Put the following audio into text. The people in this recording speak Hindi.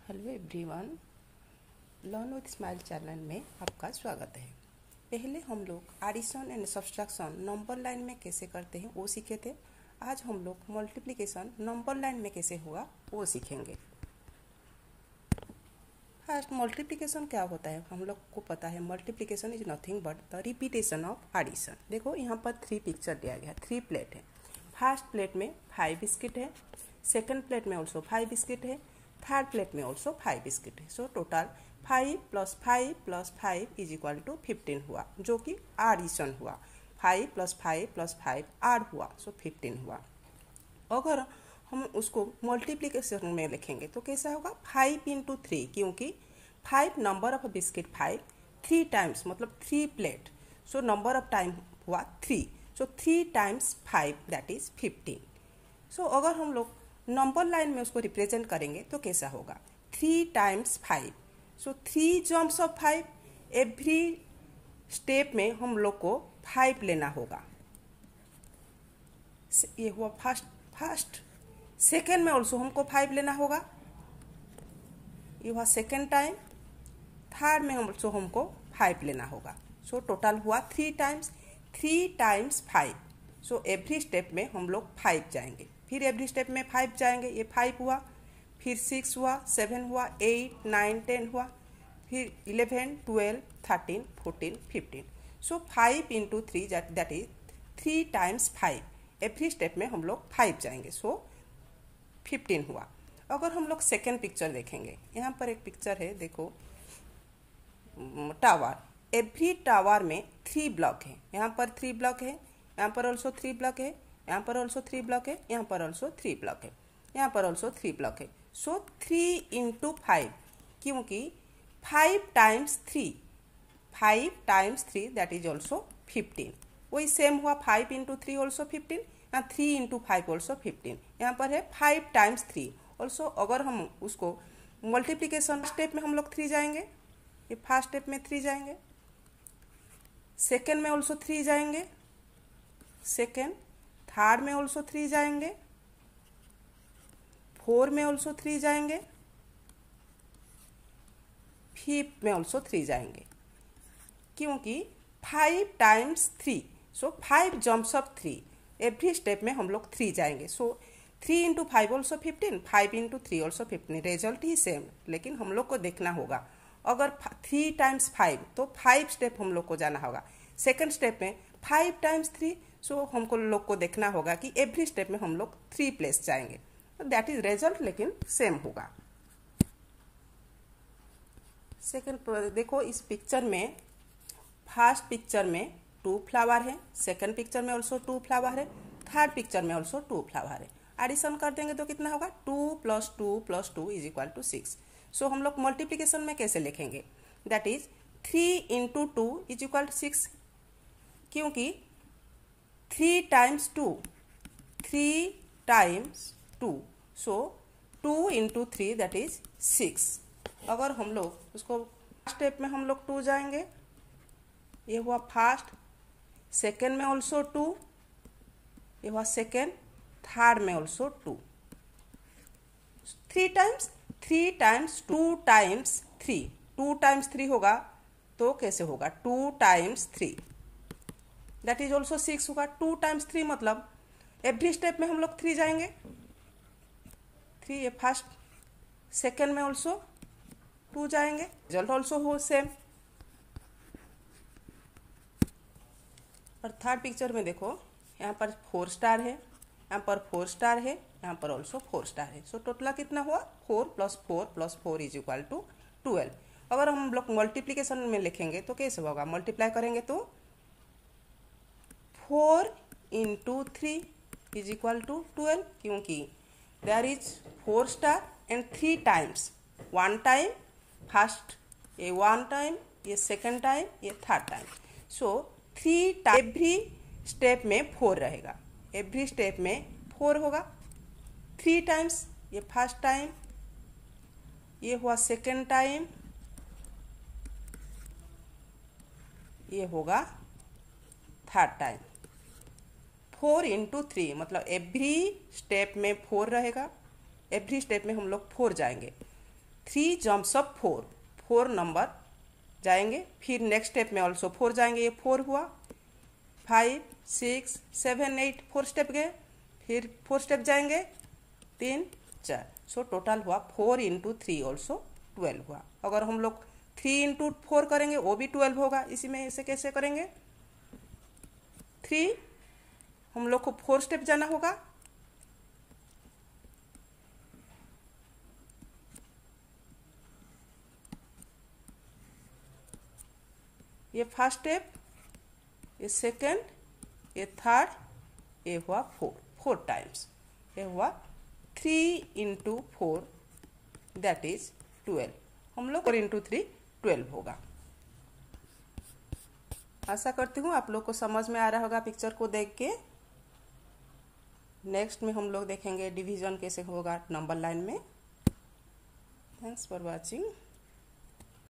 Hello everyone, learn with smile channel में आपका स्वागत है। पहले हम लोग addition and subtraction number line में कैसे करते हैं वो सीखे थे। आज हम लोग मल्टीप्लिकेशन नंबर लाइन में कैसे होगा वो सीखेंगे। फर्स्ट, मल्टीप्लिकेशन क्या होता है हम लोग को पता है। Multiplication is nothing but the repetition of addition. देखो यहाँ पर 3 पिक्चर दिया गया है, 3 प्लेट है। फर्स्ट प्लेट में 5 बिस्किट है, सेकंड प्लेट में ऑल्सो 5 बिस्किट है, थर्ड प्लेट में ऑल्सो 5 बिस्किट है। सो टोटल 5 + 5 + 5 = 15 हुआ, जो कि एडिशन हुआ। 5 + 5 + 5 ऐड हुआ, सो 15 हुआ। अगर हम उसको मल्टीप्लिकेशन में लिखेंगे तो कैसा होगा, 5 × 3, क्योंकि 5 नंबर ऑफ बिस्किट 5, 3 टाइम्स मतलब 3 plate, so number of time हुआ 3, सो 3 × 5 दैट इज 15। सो अगर हम लोग नंबर लाइन में उसको रिप्रेजेंट करेंगे तो कैसा होगा, 3 × 5, so 3 jumps of 5। Every step में हम लोग को 5 लेना होगा। ये हुआ फर्स्ट। सेकेंड में ऑल्सो हमको 5 लेना होगा, ये हुआ सेकेंड टाइम। थर्ड में ऑल्सो हमको 5 लेना होगा। सो टोटल हुआ 3 टाइम्स 5। सो एवरी स्टेप में हम लोग 5 जाएंगे, फिर एवरी स्टेप में 5 जाएंगे। ये 5 हुआ, फिर 6 हुआ, 7 हुआ, 8, 9, 10 हुआ, फिर 11, 12, 13, 14, 15। So 5 × 3 that is 3 × 5। Every step में हम लोग 5 जाएंगे, सो 15 हुआ। अगर हम लोग सेकेंड पिक्चर देखेंगे, यहाँ पर एक पिक्चर है, देखो टावर। एवरी टावर में 3 ब्लॉक है। यहाँ पर 3 ब्लॉक है, यहाँ पर ऑल्सो 3 ब्लॉक है, यहाँ पर ऑल्सो 3 ब्लॉक है, यहाँ पर ऑल्सो 3 ब्लॉक है, यहाँ पर ऑल्सो 3 ब्लॉक है। सो 3 × 5, क्योंकि 5 × 3 दैट इज ऑल्सो 15। वही सेम हुआ, 5 × 3 ऑल्सो 15, यहाँ 3 × 5 ऑल्सो 15। यहाँ पर है 5 × 3 ऑल्सो। अगर हम उसको मल्टीप्लीकेशन स्टेप में हम लोग 3 जाएंगे, ये फर्स्ट स्टेप में 3 जाएंगे, सेकेंड में ऑल्सो 3 जाएंगे, सेकेंड। थर्ड में ऑल्सो 3 जाएंगे, 4 में ऑल्सो 3 जाएंगे, फिफ्थ में ऑल्सो 3 जाएंगे, क्योंकि 5 × 3, so 5 jumps off 3। Every step में हम लोग 3 जाएंगे। So 3 × 5 also 15, 5 × 3 also 15। रिजल्ट ही सेम, लेकिन हम लोग को देखना होगा अगर 3 × 5 तो 5 स्टेप हम लोग को जाना होगा। सेकेंड स्टेप में 5 × 3, सो हमको लोग को देखना होगा कि एवरी स्टेप में हम लोग 3 प्लेस जाएंगे, तो दैट इज रिजल्ट, लेकिन सेम होगा। सेकेंड देखो, इस पिक्चर में फर्स्ट पिक्चर में 2 फ्लावर है, सेकेंड पिक्चर में ऑल्सो 2 फ्लावर है, थर्ड पिक्चर में ऑल्सो 2 फ्लावर है। एडिशन कर देंगे तो कितना होगा, 2 + 2 + 2 = 6। सो हम लोग मल्टीप्लिकेशन में कैसे लिखेंगे, दैट इज 3 × 2 = 6, क्योंकि 3 × 2, सो 2 × 3 दैट इज 6। अगर हम लोग उसको स्टेप में हम लोग 2 जाएंगे, ये हुआ फर्स्ट। सेकेंड में ऑल्सो 2, ये हुआ सेकेंड। थर्ड में ऑल्सो 2। 3 टाइम्स 2 × 3, 2 × 3 होगा तो कैसे होगा, 2 × 3 दैट इज ऑल्सो 6 होगा। 2 × 3 मतलब एवरी स्टेप में हम लोग 3 जाएंगे, 3। ये फर्स्ट। सेकेंड में ऑल्सो 2 जाएंगे, रिजल्ट ऑल्सो हो सेम। और थर्ड पिक्चर में देखो, यहाँ पर 4 स्टार है, यहाँ पर 4 स्टार है, यहाँ पर ऑल्सो 4 स्टार है। सो टोटल कितना हुआ, 4 + 4 + 4 = 12। अगर हम लोग मल्टीप्लिकेशन में लिखेंगे तो कैसे होगा, मल्टीप्लाई करेंगे तो 4 × 3 = 12, क्योंकि there is 4 star and 3 times. 1 time first, ये 1 टाइम, ये सेकेंड टाइम, ये third time. So 3 time every step में 4 रहेगा, एवरी स्टेप में 4 होगा। 3 टाइम्स, ये फर्स्ट टाइम, ये हुआ सेकेंड टाइम, ये होगा थर्ड टाइम। 4 × 3 मतलब एवरी स्टेप में 4 रहेगा, एवरी स्टेप में हम लोग 4 जाएंगे। 3 जम्प्स ऑफ 4 नंबर जाएंगे, फिर नेक्स्ट स्टेप में ऑल्सो 4 जाएंगे, ये 4 हुआ, 5 6 7 8 4 स्टेप गए, फिर 4 स्टेप जाएंगे, 3 4, सो टोटल हुआ 4 इंटू 3 ऑल्सो 12 हुआ। अगर हम लोग 3 इंटू 4 करेंगे वो भी 12 होगा। इसी में इसे कैसे करेंगे, 3 हम लोग को 4 स्टेप जाना होगा, ये फर्स्ट स्टेप, ये सेकेंड, ये थर्ड, ये हुआ 4 टाइम्स, ये हुआ 3 इंटू 4 दैट इज 12। हम लोग 4 इंटू 3 12 होगा। आशा करती हूँ आप लोग को समझ में आ रहा होगा पिक्चर को देख के। नेक्स्ट में हम लोग देखेंगे डिवीजन कैसे होगा नंबर लाइन में। Thanks for watching.